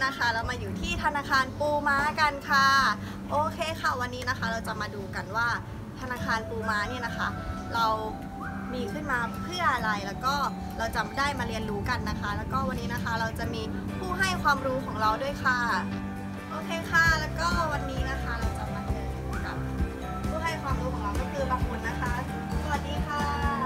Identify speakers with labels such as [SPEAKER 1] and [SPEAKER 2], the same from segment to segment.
[SPEAKER 1] นะคะเรามาอยู่ที่ธนาคารปูม้ากันค่ะโอเคค่ะวันนี้นะคะเราจะมาดูกันว่าธนาคารปูม้าเนี่ยนะคะเรามีขึ้นมาเพื่ออะไรแล้วก็เราจะได้มาเรียนรู้กันนะคะแล้วก็วันนี้นะคะเราจะมีผู้ให้ความรู้ของเราด้วยค่ะโอเคค่ะแล้วก็วันนี้นะคะเราจะมาเจอกับผู้ให้ความรู้ของเราก็คือบางคนนะคะสวัสดีค่ะ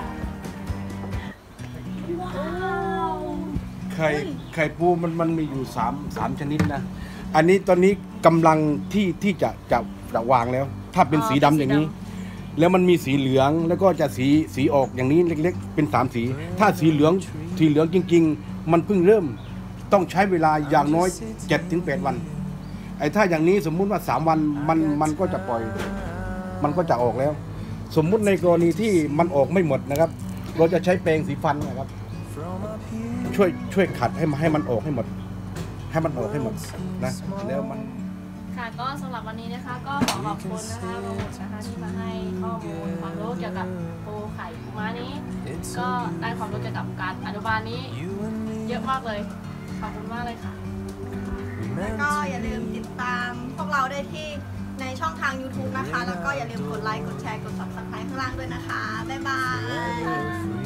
[SPEAKER 1] ว้าว
[SPEAKER 2] ไข่ปูมันมีอยู่สามชนิดนะอันนี้ตอนนี้กำลังที่จะวางแล้วถ้าเป็นสีดำอย่างนี้แล้วมันมีสีเหลืองแล้วก็จะสีออกอย่างนี้เล็กๆเป็น3สีถ้าสีเหลืองจริงๆมันเพิ่งเริ่มต้องใช้เวลาอย่างน้อย 7-8 วันไอ้ถ้าอย่างนี้สมมุติว่า3วันมันก็จะปล่อยมันก็จะออกแล้วสมมุติในกรณีที่มันออกไม่หมดนะครับเราจะใช้แปรงสีฟันนะครับช่วยขัดให้มันออกให้หมดนะแล้วมัน
[SPEAKER 3] ค่ะก็สำหรับวันนี้นะคะก็ขอขอบคุณนะคะโปรโมทนะคะที่มาให้ข้อมูลความรู้เกี่ยวกับปูไข่ปูม้านี้ก็ได้ความรู้เกี่ยวกับการอนุบาลนี้เยอะมากเลยขอบคุณมากเลยค่ะ
[SPEAKER 1] แล้วก็อย่าลืมติดตามพวกเราได้ที่ในช่องทาง YouTube นะคะแล้วก็อย่าลืมกดไลค์กดแชร์กด Subscribe ข้างล่างด้วยนะคะบ๊ายบาย